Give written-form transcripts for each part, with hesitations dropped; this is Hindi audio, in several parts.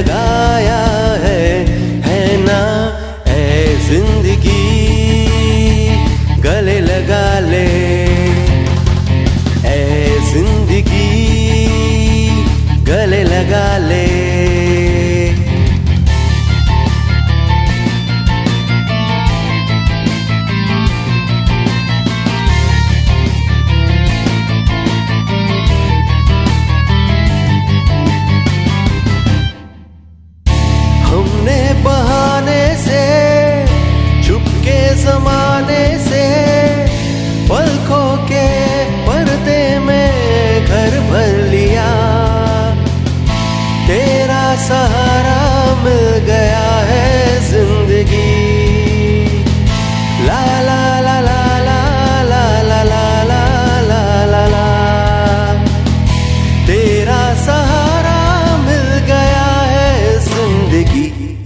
लगाया है ना। ऐ जिंदगी गले लगा ले, ऐ जिंदगी गले लगा ले। हमने बहाने से छुपके ज़माने से पलकों के पर्दे में घर भर लिया। तेरा सहारा मिल गया है जिंदगी। ला ला ला ला ला ला ला ला ला ला ला। तेरा सहारा मिल गया है जिंदगी।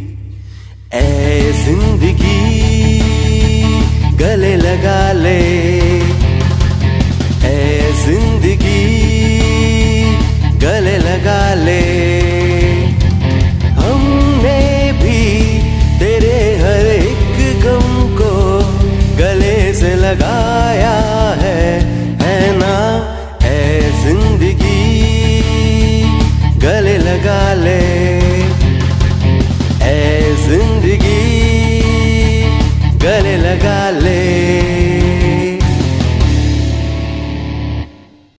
ऐ जिंदगी गले लगा ले, ऐ जिंदगी गले लगा ले। हमने भी तेरे हर एक गम को गले से लगाया है ना। ऐ जिंदगी गले लगा ले, ऐ जिंदगी गले लगा ले।